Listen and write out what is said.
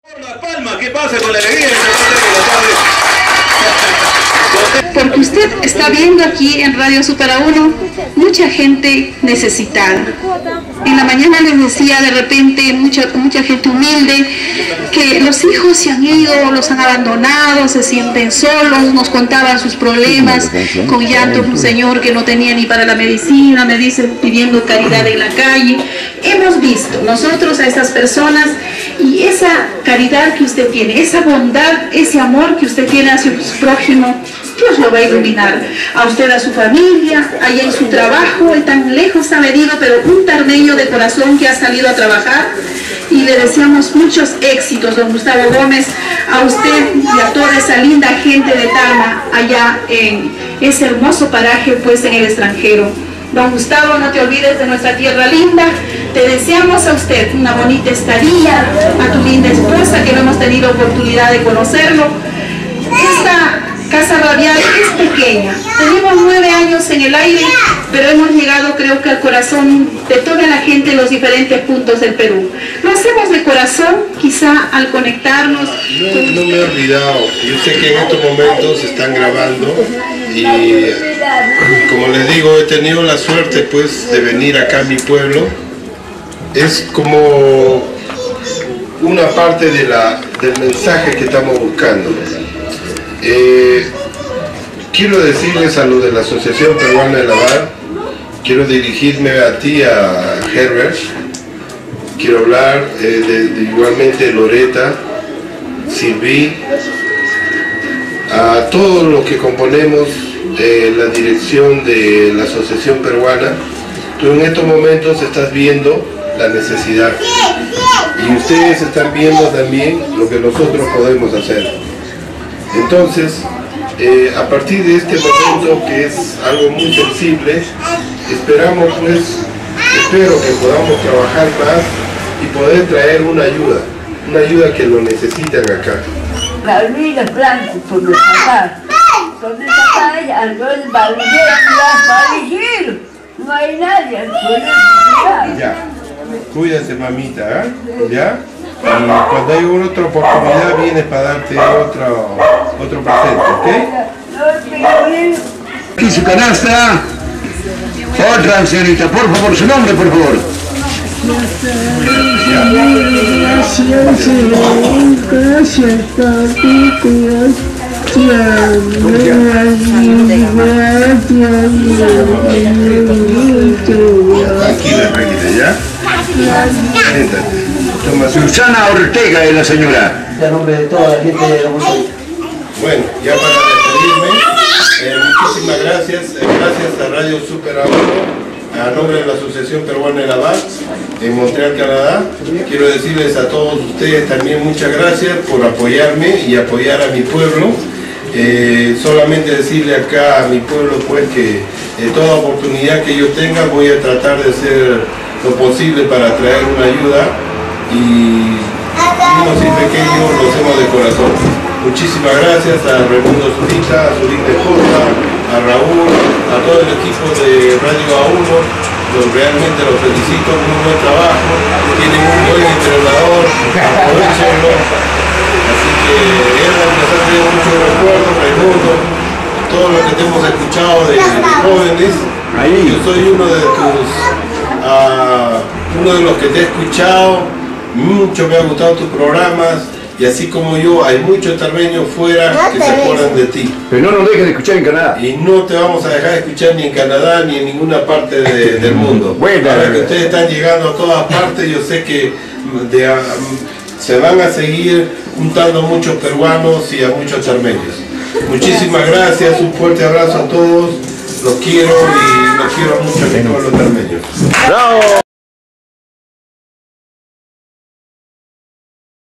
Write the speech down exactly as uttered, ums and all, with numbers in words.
La palma, ¿qué pasa con la alegría? Porque usted está viendo aquí en Radio Super A uno mucha gente necesitada. En la mañana les decía de repente mucha, mucha gente humilde que los hijos se han ido, los han abandonado, se sienten solos, nos contaban sus problemas con llanto, un señor que no tenía ni para la medicina, me dice pidiendo caridad en la calle. Hemos visto nosotros a estas personas y esa caridad que usted tiene, esa bondad, ese amor que usted tiene hacia su prójimo, Dios lo va a iluminar, a usted, a su familia, allá en su trabajo, él tan lejos ha venido, pero un tarmeño de corazón que ha salido a trabajar, y le deseamos muchos éxitos, don Gustavo Gómez, a usted y a toda esa linda gente de Tacna, allá en ese hermoso paraje, pues en el extranjero. Don Gustavo, no te olvides de nuestra tierra linda, te deseamos a usted una bonita estadía, a tu linda esposa, que no hemos tenido oportunidad de conocerlo. Esta Casa Radial es pequeña, tenemos nueve años en el aire, pero hemos llegado creo que al corazón de toda la gente en los diferentes puntos del Perú. Lo hacemos de corazón, quizá al conectarnos. No, no me he olvidado, yo sé que en estos momentos se están grabando y como les digo, he tenido la suerte pues de venir acá a mi pueblo. Es como una parte de la, del mensaje que estamos buscando. Eh, quiero decirles a lo de la Asociación Peruana de Lavar, quiero dirigirme a ti, a Herbert, quiero hablar eh, de, de igualmente Loreta, Silvi, a todos los que componemos eh, la dirección de la Asociación Peruana. Tú en estos momentos estás viendo la necesidad y ustedes están viendo también lo que nosotros podemos hacer. Entonces, eh, a partir de este momento, que es algo muy sensible, esperamos pues, espero que podamos trabajar más y poder traer una ayuda, una ayuda que lo necesitan acá. La vida blanca por los papás, donde está ella, no es fallecido, no hay nadie, Ya, cuídate mamita, ¿eh? ¿Ya? Y cuando hay una otra oportunidad vienes para darte otro, otro presente, ¿ok? Aquí su canasta. Otra señorita, por favor, su nombre, por favor. Tranquila, tranquila, ¿ya? Siéntate. Susana Ortega es la señora. A nombre de toda la gente de la música. Bueno, ya para despedirme, eh, muchísimas gracias, eh, gracias a Radio Super A uno, a nombre de la Asociación Peruana de Lavar, en Montreal, Canadá. Quiero decirles a todos ustedes también muchas gracias por apoyarme y apoyar a mi pueblo. Eh, solamente decirle acá a mi pueblo pues que eh, toda oportunidad que yo tenga voy a tratar de hacer lo posible para traer una ayuda, y unos y pequeños lo hacemos de corazón. Muchísimas gracias a Raimundo Zurita, a su linda esposa, a Raúl, a todo el equipo de Radio A uno, los, realmente los felicito por un buen trabajo, tienen un buen entrenador, aprovechenlo. Así que él nos ha traído muchos recuerdos, Raimundo, todo lo que te hemos escuchado de, de jóvenes. Yo soy uno de tus, uh, uno de los que te he escuchado. Mucho me han gustado tus programas, y así como yo, hay muchos tarmeños fuera que se acuerdan de ti. Pero no nos dejen de escuchar en Canadá. Y no te vamos a dejar de escuchar ni en Canadá ni en ninguna parte de, del mundo. Bueno, ahora que ustedes están llegando a todas partes, yo sé que de, um, se van a seguir juntando muchos peruanos y a muchos tarmeños. Muchísimas gracias, un fuerte abrazo a todos, los quiero y los quiero mucho a mi pueblo tarmeño. ¡Bravo!